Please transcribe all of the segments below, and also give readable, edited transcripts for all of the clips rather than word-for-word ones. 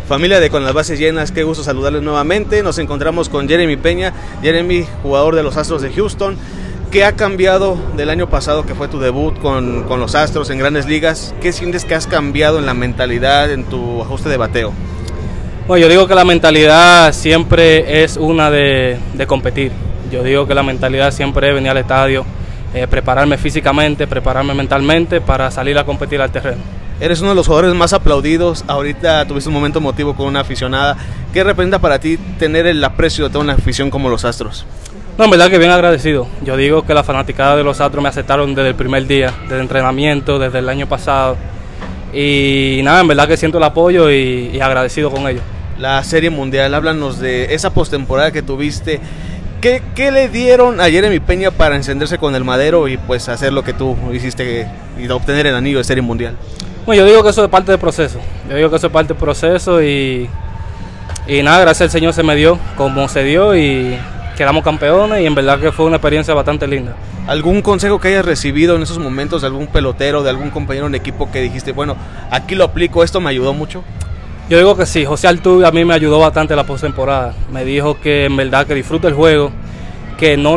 Familia de Con las Bases Llenas, qué gusto saludarles nuevamente. Nos encontramos con Jeremy Peña. Jeremy, jugador de los Astros de Houston. ¿Qué ha cambiado del año pasado, que fue tu debut con los Astros en Grandes Ligas? ¿Qué sientes que has cambiado en la mentalidad, en tu ajuste de bateo? Bueno, yo digo que la mentalidad siempre es una de competir. Yo digo que la mentalidad siempre es venir al estadio, prepararme físicamente, prepararme mentalmente para salir a competir al terreno. Eres uno de los jugadores más aplaudidos. Ahorita tuviste un momento emotivo con una aficionada. ¿Qué representa para ti tener el aprecio de toda una afición como los Astros? No, en verdad que bien agradecido. Yo digo que la fanaticada de los Astros me aceptaron desde el primer día, desde el entrenamiento, desde el año pasado. Y nada, en verdad que siento el apoyo y agradecido con ellos. La Serie Mundial, háblanos de esa postemporada que tuviste. ¿Qué le dieron a Jeremy Peña para encenderse con el madero y pues hacer lo que tú hiciste y obtener el anillo de Serie Mundial? Bueno, yo digo que eso es parte del proceso. Yo digo que eso es parte del proceso y nada, gracias al Señor se me dio como se dio y quedamos campeones y en verdad que fue una experiencia bastante linda. ¿Algún consejo que hayas recibido en esos momentos de algún pelotero, de algún compañero en equipo que dijiste, bueno, aquí lo aplico, esto me ayudó mucho? Yo digo que sí, José Altuve a mí me ayudó bastante la postemporada. Me dijo que en verdad que disfrute el juego, que no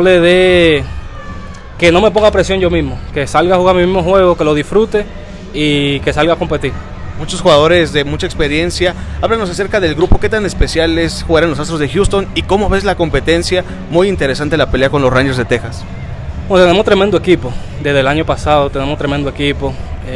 me ponga presión yo mismo, que salga a jugar mi mismo juego, que lo disfrute y que salga a competir. Muchos jugadores de mucha experiencia. Háblanos acerca del grupo, qué tan especial es jugar en los Astros de Houston y cómo ves la competencia. Muy interesante la pelea con los Rangers de Texas. Bueno, tenemos tremendo equipo, desde el año pasado tenemos tremendo equipo.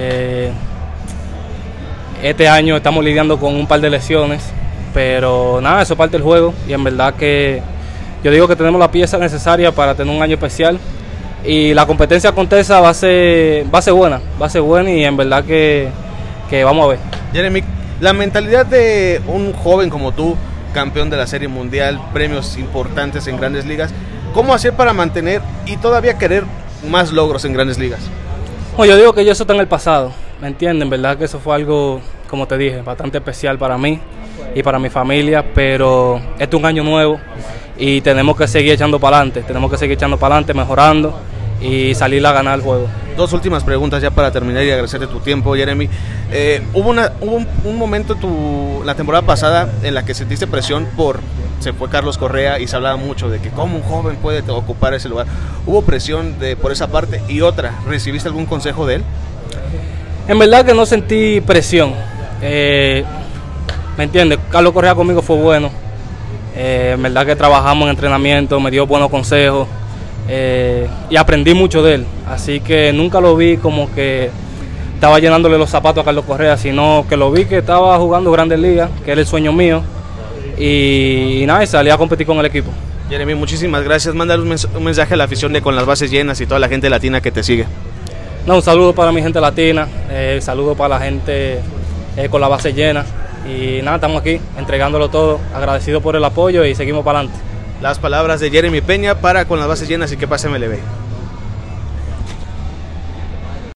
Este año estamos lidiando con un par de lesiones, pero nada, eso es parte del juego y en verdad que yo digo que tenemos la pieza necesaria para tener un año especial y la competencia con Texas va a ser buena y en verdad que vamos a ver. Jeremy, la mentalidad de un joven como tú, campeón de la Serie Mundial, premios importantes en Grandes Ligas, ¿cómo hacer para mantener y todavía querer más logros en Grandes Ligas? Bueno, yo digo que eso está en el pasado, ¿me entienden? Verdad que eso fue algo, como te dije, bastante especial para mí y para mi familia, pero este es un año nuevo y tenemos que seguir echando para adelante, mejorando y salir a ganar el juego. Dos últimas preguntas ya para terminar y agradecerte tu tiempo, Jeremy. Hubo un momento la temporada pasada en la que sentiste presión se fue Carlos Correa y se hablaba mucho de que cómo un joven puede ocupar ese lugar. ¿Hubo presión por esa parte? Y otra, ¿recibiste algún consejo de él? En verdad que no sentí presión. ¿Me entiendes? Carlos Correa conmigo fue bueno. En verdad que trabajamos en entrenamiento, me dio buenos consejos y aprendí mucho de él. Así que nunca lo vi como que estaba llenándole los zapatos a Carlos Correa, sino que lo vi que estaba jugando Grandes Ligas, que era el sueño mío. Y nada, y salí a competir con el equipo. Jeremy, muchísimas gracias. Mándale un mensaje a la afición de Con las Bases Llenas y toda la gente latina que te sigue. No, un saludo para mi gente latina, saludo para la gente con las bases llenas. Y nada, estamos aquí entregándolo todo, agradecido por el apoyo y seguimos para adelante. Las palabras de Jeremy Peña para Con las Bases Llenas y que pase MLB.